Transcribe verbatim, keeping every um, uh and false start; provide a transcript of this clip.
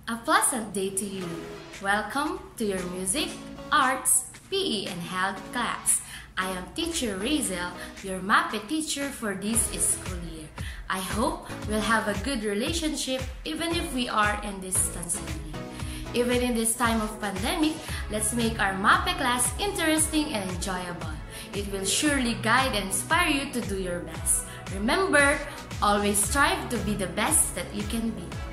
A pleasant day to you. Welcome to your Music, Arts, P E, and Health class. I am Teacher Razel, your MAPE teacher for this school year. I hope we'll have a good relationship even if we are in distance learning. Even in this time of pandemic, let's make our MAPE class interesting and enjoyable. It will surely guide and inspire you to do your best. Remember, always strive to be the best that you can be.